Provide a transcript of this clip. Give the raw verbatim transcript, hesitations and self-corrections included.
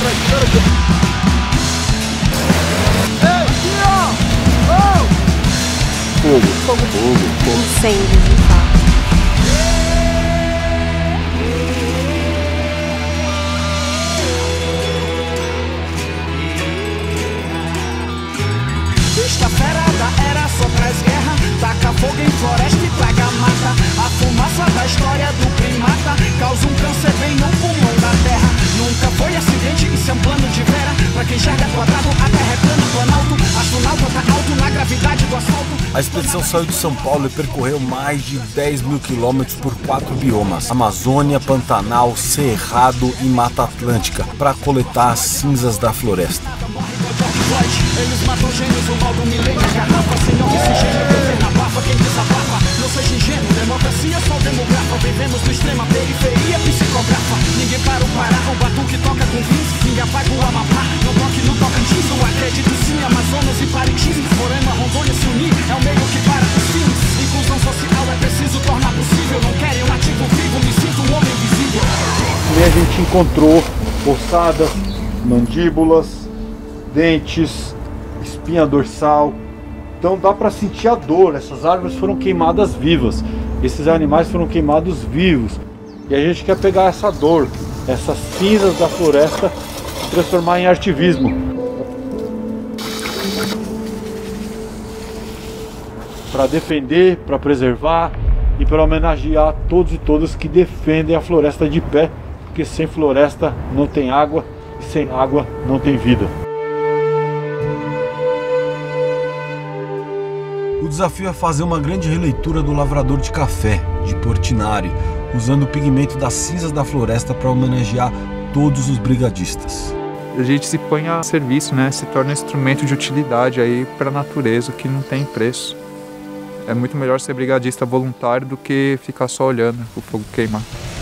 Fogo, fogo, fogo, fogo. Incêndio, de fato. Esta fera da era só traz guerra, taca fogo em floresta e plaga mata. A fumaça da história do primata causa um câncer bem no pulmão da terra. Nunca foi acidente, isso é um plano de Vera. Pra quem enxerga quadrado, a terra é plano, planalto. Astronauta tá alto na gravidade do asfalto. A expedição saiu de São Paulo e percorreu mais de dez mil quilômetros por quatro biomas: Amazônia, Pantanal, Cerrado e Mata Atlântica, para coletar as cinzas da floresta. Eles matam gênios, o mal do milênio. Garrafa, senhor, oxigênio, governo abafa. Quem desabafa, não seja ingênuo. Democracia só demografa. Vivemos no extrema periferia psicografa. Ninguém para o Pará, o batuque toca com vinte. Ninguém apaga o Amapá, não toque no Tocantins. Eu acredito sim, Amazonas e Parintins. Roraima, Rondônia se unir, é o meio que para os fins. Inclusão social é preciso tornar possível. Não querem um ativo vivo, me sinto um homem invisível. E a gente encontrou ossadas, mandíbulas, dentes, espinha dorsal. Então dá para sentir a dor. Essas árvores foram queimadas vivas, esses animais foram queimados vivos, e a gente quer pegar essa dor, essas cinzas da floresta, e transformar em artivismo, para defender, para preservar e para homenagear todos e todas que defendem a floresta de pé, porque sem floresta não tem água e sem água não tem vida. O desafio é fazer uma grande releitura do Lavrador de Café, de Portinari, usando o pigmento das cinzas da floresta para homenagear todos os brigadistas. A gente se põe a serviço, né? Se torna um instrumento de utilidade aí para a natureza que não tem preço. É muito melhor ser brigadista voluntário do que ficar só olhando o fogo queimar.